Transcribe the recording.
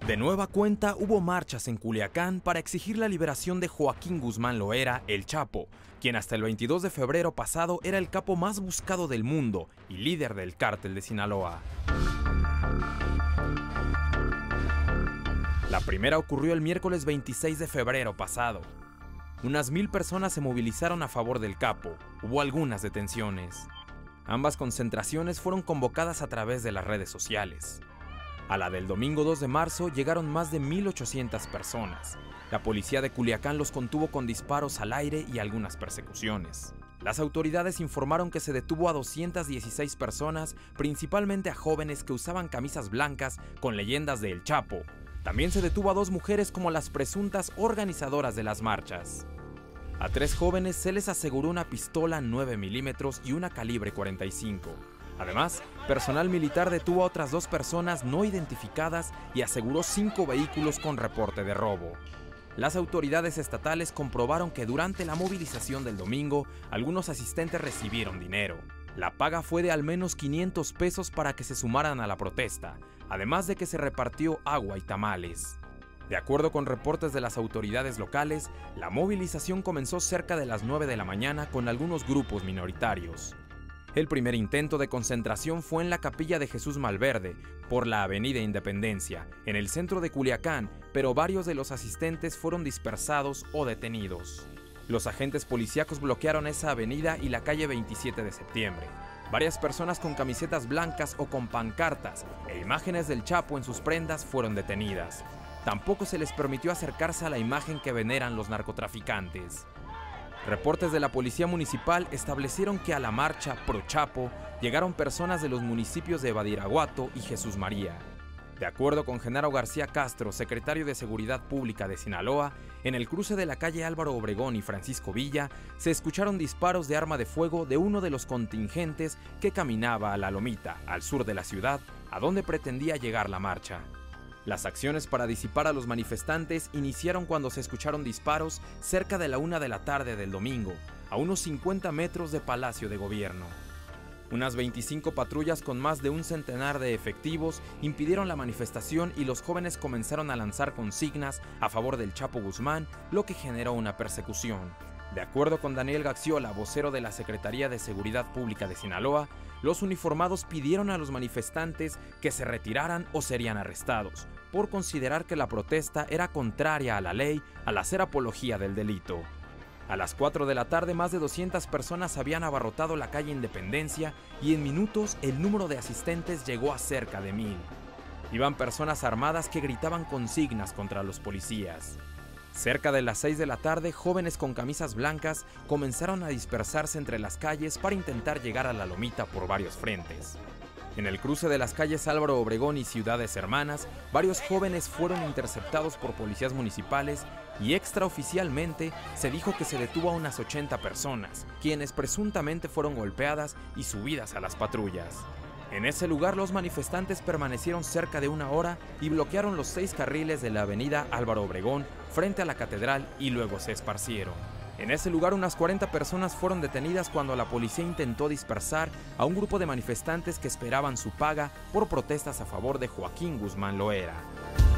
De nueva cuenta, hubo marchas en Culiacán para exigir la liberación de Joaquín Guzmán Loera, el Chapo, quien hasta el 22 de febrero pasado era el capo más buscado del mundo y líder del cártel de Sinaloa. La primera ocurrió el miércoles 26 de febrero pasado. Unas 1000 personas se movilizaron a favor del capo. Hubo algunas detenciones. Ambas concentraciones fueron convocadas a través de las redes sociales. A la del domingo 2 de marzo llegaron más de 1800 personas. La policía de Culiacán los contuvo con disparos al aire y algunas persecuciones. Las autoridades informaron que se detuvo a 216 personas, principalmente a jóvenes que usaban camisas blancas con leyendas de El Chapo. También se detuvo a 2 mujeres como las presuntas organizadoras de las marchas. A 3 jóvenes se les aseguró una pistola 9 milímetros y una calibre 45. Además, personal militar detuvo a otras 2 personas no identificadas y aseguró 5 vehículos con reporte de robo. Las autoridades estatales comprobaron que durante la movilización del domingo, algunos asistentes recibieron dinero. La paga fue de al menos 500 pesos para que se sumaran a la protesta, además de que se repartió agua y tamales. De acuerdo con reportes de las autoridades locales, la movilización comenzó cerca de las 9 de la mañana con algunos grupos minoritarios. El primer intento de concentración fue en la Capilla de Jesús Malverde, por la Avenida Independencia, en el centro de Culiacán, pero varios de los asistentes fueron dispersados o detenidos. Los agentes policíacos bloquearon esa avenida y la calle 27 de septiembre. Varias personas con camisetas blancas o con pancartas e imágenes del Chapo en sus prendas fueron detenidas. Tampoco se les permitió acercarse a la imagen que veneran los narcotraficantes. Reportes de la Policía Municipal establecieron que a la marcha pro Chapo llegaron personas de los municipios de Badiraguato y Jesús María. De acuerdo con Genaro García Castro, secretario de Seguridad Pública de Sinaloa, en el cruce de la calle Álvaro Obregón y Francisco Villa se escucharon disparos de arma de fuego de uno de los contingentes que caminaba a La Lomita, al sur de la ciudad, a donde pretendía llegar la marcha. Las acciones para disipar a los manifestantes iniciaron cuando se escucharon disparos cerca de la 1 de la tarde del domingo, a unos 50 metros de Palacio de Gobierno. Unas 25 patrullas con más de un centenar de efectivos impidieron la manifestación y los jóvenes comenzaron a lanzar consignas a favor del Chapo Guzmán, lo que generó una persecución. De acuerdo con Daniel Gaxiola, vocero de la Secretaría de Seguridad Pública de Sinaloa, los uniformados pidieron a los manifestantes que se retiraran o serían arrestados, por considerar que la protesta era contraria a la ley al hacer apología del delito. A las 4 de la tarde, más de 200 personas habían abarrotado la calle Independencia y en minutos el número de asistentes llegó a cerca de 1000. Iban personas armadas que gritaban consignas contra los policías. Cerca de las 6 de la tarde, jóvenes con camisas blancas comenzaron a dispersarse entre las calles para intentar llegar a La Lomita por varios frentes. En el cruce de las calles Álvaro Obregón y Ciudades Hermanas, varios jóvenes fueron interceptados por policías municipales y extraoficialmente se dijo que se detuvo a unas 80 personas, quienes presuntamente fueron golpeadas y subidas a las patrullas. En ese lugar los manifestantes permanecieron cerca de 1 hora y bloquearon los 6 carriles de la avenida Álvaro Obregón frente a la catedral y luego se esparcieron. En ese lugar unas 40 personas fueron detenidas cuando la policía intentó dispersar a un grupo de manifestantes que esperaban su paga por protestas a favor de Joaquín Guzmán Loera.